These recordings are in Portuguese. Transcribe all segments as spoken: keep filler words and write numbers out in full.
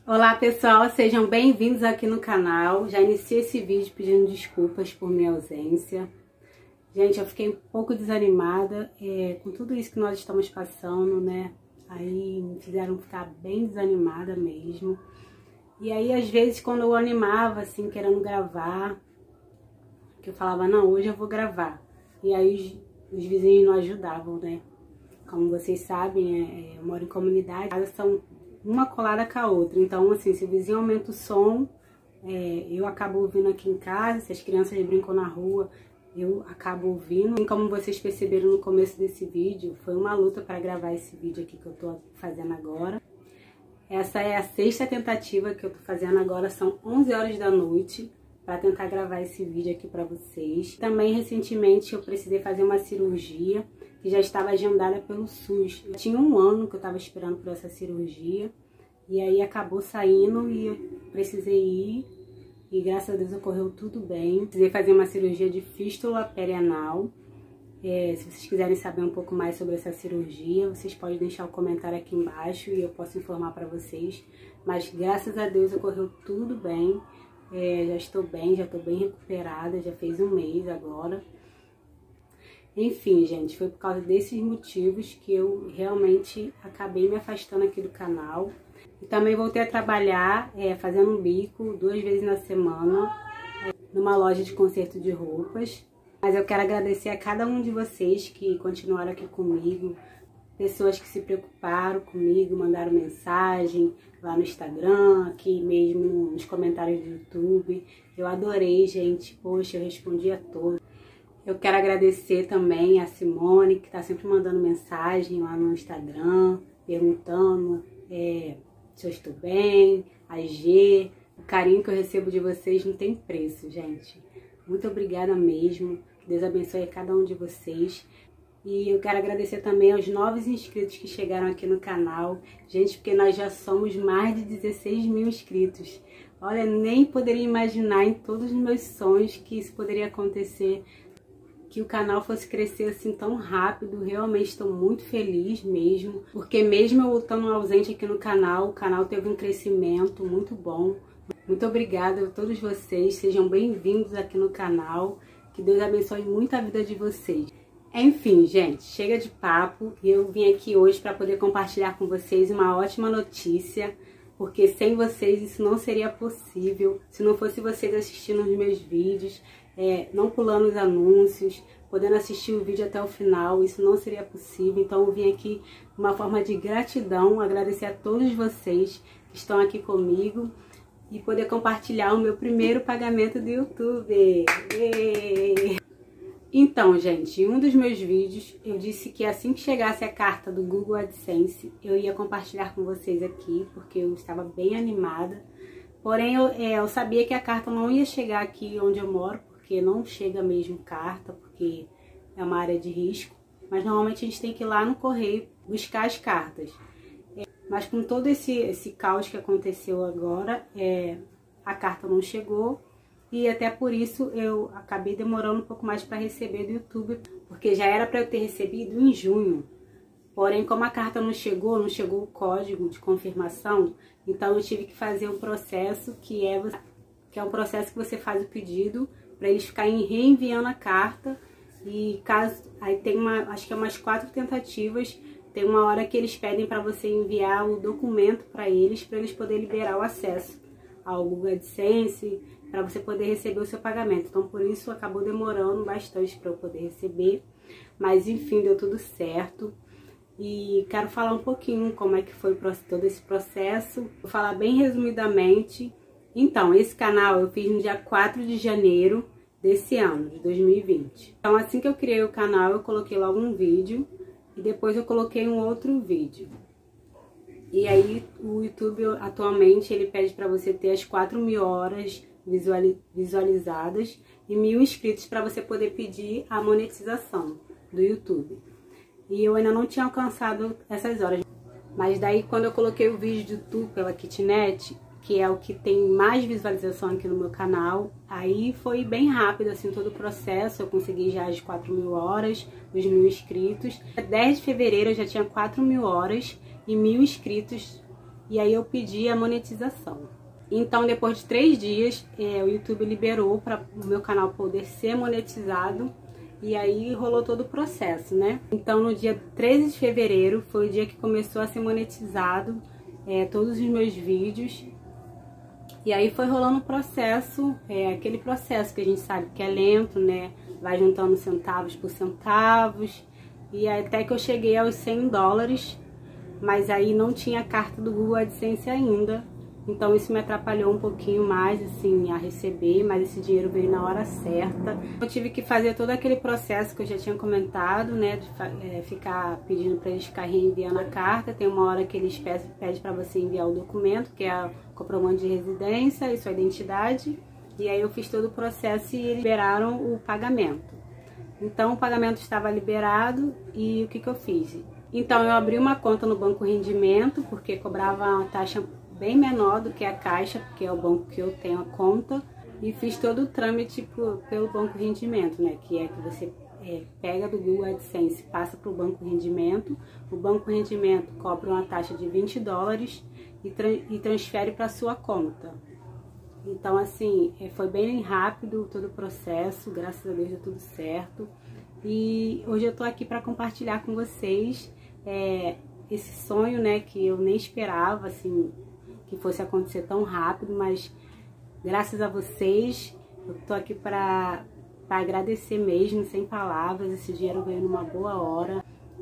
Olá pessoal, sejam bem-vindos aqui no canal. Já iniciei esse vídeo pedindo desculpas por minha ausência. Gente, eu fiquei um pouco desanimada é, com tudo isso que nós estamos passando, né? Aí me fizeram ficar bem desanimada mesmo. E aí às vezes quando eu animava assim, querendo gravar, que eu falava, não, hoje eu vou gravar. E aí os, os vizinhos não ajudavam, né? Como vocês sabem, é, eu moro em comunidade, elas são uma colada com a outra. Então, assim, se o vizinho aumenta o som, é, eu acabo ouvindo aqui em casa. Se as crianças brincam na rua, eu acabo ouvindo. E como vocês perceberam no começo desse vídeo, foi uma luta para gravar esse vídeo aqui que eu tô fazendo agora. Essa é a sexta tentativa que eu tô fazendo agora, são onze horas da noite, para tentar gravar esse vídeo aqui para vocês. Também, recentemente, eu precisei fazer uma cirurgia que já estava agendada pelo SUS. Eu tinha um ano que eu estava esperando por essa cirurgia, e aí acabou saindo e eu precisei ir, e graças a Deus ocorreu tudo bem. Precisei fazer uma cirurgia de fístula perianal. É, se vocês quiserem saber um pouco mais sobre essa cirurgia, vocês podem deixar o um comentário aqui embaixo e eu posso informar para vocês. Mas graças a Deus ocorreu tudo bem. É, já estou bem, já estou bem recuperada, já fez um mês agora. Enfim, gente, foi por causa desses motivos que eu realmente acabei me afastando aqui do canal. E também voltei a trabalhar é, fazendo um bico duas vezes na semana, é, numa loja de conserto de roupas. Mas eu quero agradecer a cada um de vocês que continuaram aqui comigo, pessoas que se preocuparam comigo, mandaram mensagem lá no Instagram, aqui mesmo nos comentários do YouTube. Eu adorei, gente. Poxa, eu respondi a todos. Eu quero agradecer também a Simone, que está sempre mandando mensagem lá no Instagram, perguntando é, se eu estou bem, a G. O carinho que eu recebo de vocês não tem preço, gente. Muito obrigada mesmo. Que Deus abençoe a cada um de vocês. E eu quero agradecer também aos novos inscritos que chegaram aqui no canal. Gente, porque nós já somos mais de dezesseis mil inscritos. Olha, nem poderia imaginar em todos os meus sonhos que isso poderia acontecer, que o canal fosse crescer assim tão rápido. Realmente estou muito feliz mesmo, porque mesmo eu estando ausente aqui no canal, o canal teve um crescimento muito bom. Muito obrigada a todos vocês, sejam bem-vindos aqui no canal. Que Deus abençoe muito a vida de vocês. Enfim, gente, chega de papo. Eu vim aqui hoje para poder compartilhar com vocês uma ótima notícia, porque sem vocês isso não seria possível. Se não fosse vocês assistindo os meus vídeos, é, não pulando os anúncios, podendo assistir o vídeo até o final, isso não seria possível. Então eu vim aqui uma forma de gratidão, agradecer a todos vocês que estão aqui comigo e poder compartilhar o meu primeiro pagamento do YouTube. Êêê! Então, gente, em um dos meus vídeos eu disse que assim que chegasse a carta do Google AdSense, eu ia compartilhar com vocês aqui, porque eu estava bem animada. Porém, eu, é, eu sabia que a carta não ia chegar aqui onde eu moro, porque não chega mesmo carta, porque é uma área de risco. Mas normalmente a gente tem que ir lá no correio buscar as cartas. É, mas com todo esse, esse caos que aconteceu agora, é, a carta não chegou. E até por isso eu acabei demorando um pouco mais para receber do YouTube, porque já era para eu ter recebido em junho. Porém, como a carta não chegou, não chegou o código de confirmação, então eu tive que fazer um processo que é, que é um processo que você faz o pedido para eles ficarem reenviando a carta. E caso aí tem uma, acho que é umas quatro tentativas, tem uma hora que eles pedem para você enviar o documento para eles, para eles poderem liberar o acesso ao Google AdSense, para você poder receber o seu pagamento. Então, por isso, acabou demorando bastante para eu poder receber. Mas, enfim, deu tudo certo. E quero falar um pouquinho como é que foi todo esse processo. Vou falar bem resumidamente. Então, esse canal eu fiz no dia quatro de janeiro desse ano, de dois mil e vinte. Então, assim que eu criei o canal, eu coloquei logo um vídeo. E depois eu coloquei um outro vídeo. E aí, o YouTube, atualmente, ele pede para você ter as quatro mil horas visualizadas e mil inscritos para você poder pedir a monetização do YouTube. E eu ainda não tinha alcançado essas horas. Mas daí, quando eu coloquei o vídeo do Tu pela Kitnet, que é o que tem mais visualização aqui no meu canal, aí foi bem rápido, assim, todo o processo. Eu consegui já as quatro mil horas, os mil inscritos. dez de fevereiro eu já tinha quatro mil horas e mil inscritos e aí eu pedi a monetização. Então, depois de três dias, é, o YouTube liberou para o meu canal poder ser monetizado. E aí rolou todo o processo, né? Então, no dia treze de fevereiro foi o dia que começou a ser monetizado é, todos os meus vídeos. E aí foi rolando o processo, é, aquele processo que a gente sabe que é lento, né? Vai juntando centavos por centavos. E até que eu cheguei aos cem dólares, mas aí não tinha a carta do Google AdSense ainda. Então isso me atrapalhou um pouquinho mais, assim, a receber, mas esse dinheiro veio na hora certa. Eu tive que fazer todo aquele processo que eu já tinha comentado, né, de é, ficar pedindo para eles ficar reenviando a carta. Tem uma hora que eles pedem para você enviar o documento, que é o comprovante de residência e sua identidade. E aí eu fiz todo o processo e eles liberaram o pagamento. Então o pagamento estava liberado e o que que eu fiz? Então eu abri uma conta no Banco Rendimento, porque cobrava uma taxa bem menor do que a Caixa, porque é o banco que eu tenho a conta, e fiz todo o trâmite por, pelo Banco Rendimento, né, que é que você é, pega do Google AdSense, passa para o Banco Rendimento, o Banco Rendimento cobra uma taxa de vinte dólares e, tra e transfere para sua conta. Então, assim, é, foi bem rápido todo o processo, graças a Deus deu tudo certo, e hoje eu tô aqui para compartilhar com vocês é, esse sonho, né, que eu nem esperava, assim, que fosse acontecer tão rápido, mas graças a vocês, eu tô aqui para agradecer mesmo, sem palavras. Esse dinheiro veio numa boa hora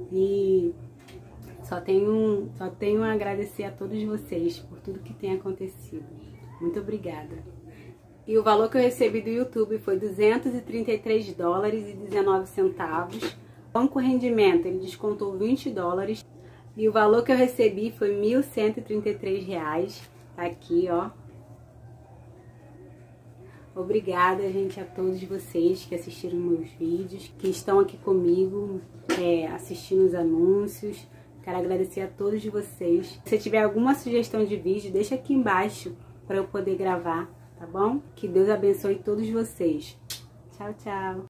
e só tenho, só tenho a agradecer a todos vocês por tudo que tem acontecido. Muito obrigada. E o valor que eu recebi do YouTube foi duzentos e trinta e três dólares e dezenove centavos. O Banco Rendimento, ele descontou vinte dólares. E o valor que eu recebi foi mil cento e trinta e três reais. Tá aqui, ó. Obrigada, gente, a todos vocês que assistiram meus vídeos, que estão aqui comigo, é, assistindo os anúncios. Quero agradecer a todos vocês. Se tiver alguma sugestão de vídeo, deixa aqui embaixo para eu poder gravar, tá bom? Que Deus abençoe todos vocês. Tchau, tchau.